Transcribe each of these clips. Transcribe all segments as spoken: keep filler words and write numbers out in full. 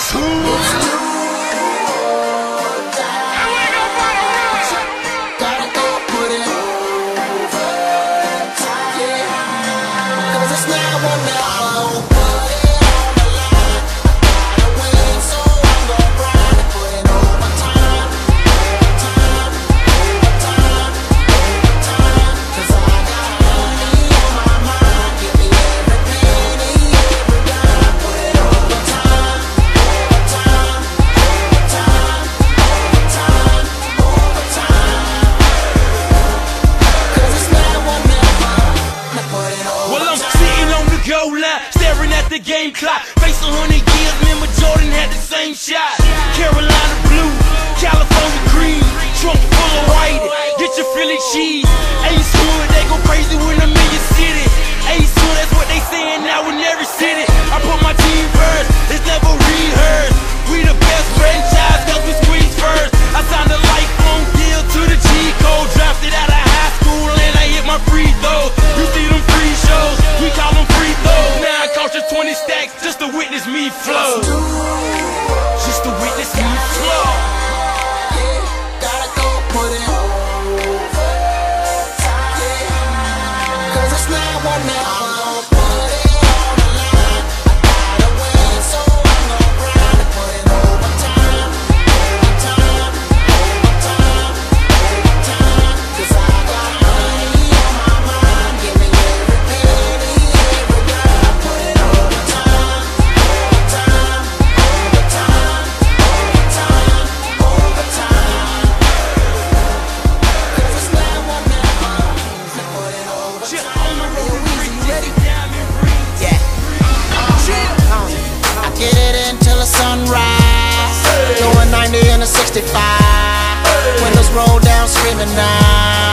Staring at the game clock, face a hundred years, remember Jordan had the same shot. Carolina blue, California green, trunk full of white, get your Philly cheese. Ace Hood, they go crazy when I'm in your city. Ace Hood, that's what they saying now in every city. I put my team first, it's never rehearsed. We the best franchise cause we squeeze first. I signed a lifelong deal to the G code, drafted out of high school and I hit my free throws. You see them free shows, we call them free throws. Now I cost you twenty stacks just to witness me flow. Just to witness me flow. Gotta go put it over. Cause it's not one now. sixty-five, windows roll down screaming now.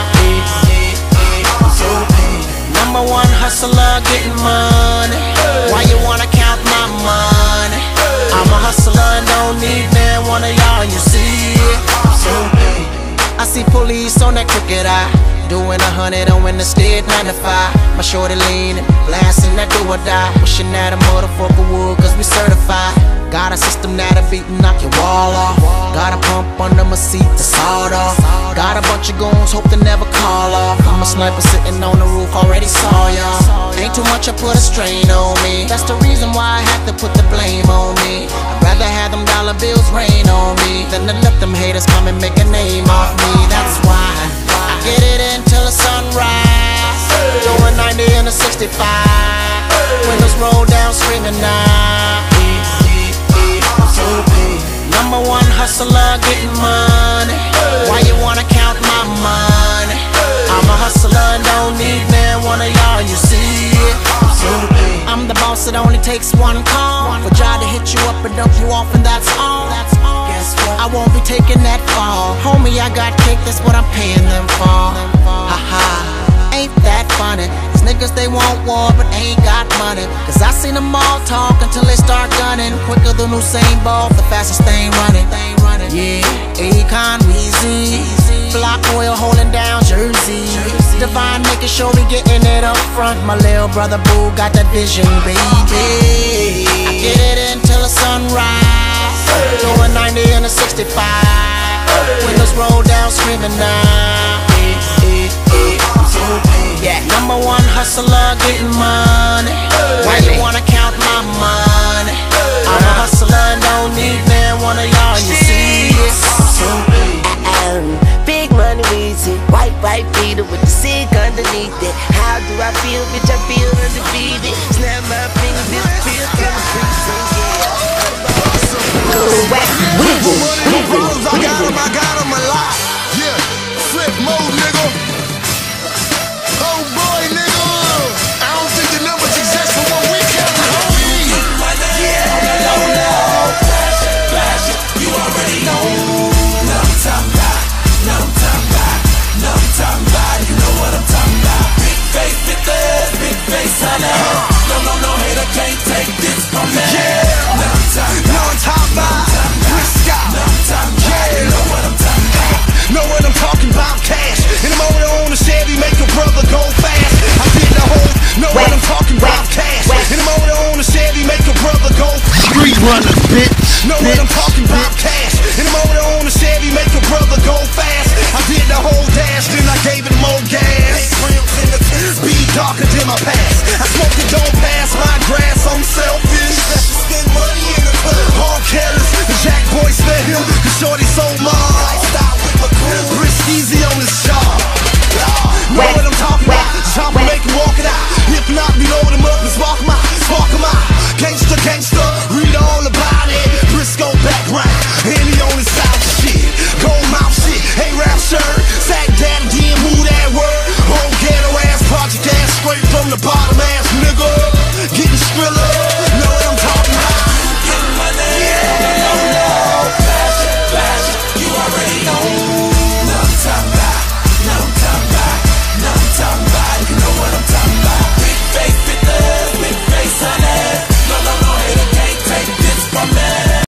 Number one hustler getting money. Why you wanna count my money? I'm a hustler and don't need man one of y'all, you see it. I see police on that crooked eye, doing a hundred on when the stead nine to five. My shorty leaning, blasting that do or die, wishing that a motherfucker would cause we certified. Got a system that'll beat and knock your wall off. Got a pump under my seat to sawed off. Got a bunch of goons, hope to never call off. I'm a sniper sitting on the roof, already saw y'all. Ain't too much, I put a strain on me. That's the reason why I have to put the blame on me. I'd rather have them dollar bills rain on me than to let them haters come and make a name off me. That's why I get it in till the sunrise. Doing ninety in a sixty-five. Windows roll down screaming now. Number one hustler getting money. Why you wanna count my money? I'm a hustler and don't need man one of y'all, you see it. I'm the boss, it only takes one call for Jai to hit you up and dump you off, and that's all. Guess what? I won't be taking that fall. Homie, I got cake, that's what I'm paying them for. Haha, ain't that funny? These niggas, they want war but ain't got money. Cause I seen them all talk until they start gunning. Quicker than Usain Bolt, the fastest thing running. Yeah, Akon, Weezy, Flock Oil holding down Jersey, Divine making sure we getting it up front. My little brother Boo got that vision, baby. I get it in till the sunrise. Doing ninety in a sixty-five. Windows roll down screaming now. Yeah, number one hustler getting money. Why you wanna count my money? I'm a hustler and don't need man one of y'all, you see it. Big money Weezy, white white beater with the sick underneath it. How do I feel, bitch? I feel undefeated. Snap my fingers, disappear from the precinct, yeah. Go back, wiggle, wiggle, I got him, I got him a lot. Yeah, flip mode, nigga. Oh boy, nigga. I don't think the numbers exist for what we can. Yeah, no, no. Flash it, flash it, you already know. Know I'm talking about, know I'm talking about, know I'm talking about, you know what I'm talking about. Big face, big face, big face, honey. No, no, no, hater can't take this from me. Yeah, know I'm talking about, know I'm talking about, Chris Scott. Know I'm talking about, you know what I'm talking about. Know what I'm talking about, cash. In the moment on the Chevy, make your brother go fast. I did the whole, know what I'm talking about, cash. In the moment on the Chevy, make your brother go. Street runners, bitch. Know my past. I smoke it, don't pass my grass, I'm selfish. Spend money in the club, all careless. The Jack boy spent him, cause shorty sold mine. Lifestyle with my crew, Rich easy on this job. Know what I'm talking about, chop and make him walk it out. If not, we load him up and spark him out, spark him out. Gangsta, gangsta, read all about it. Briscoe background, and he on his south shit. Gold mouth shit, hey rap shirt. Sack daddy, then move that word. Whole ghetto ass, project ass, straight from the bottom ass, nigga.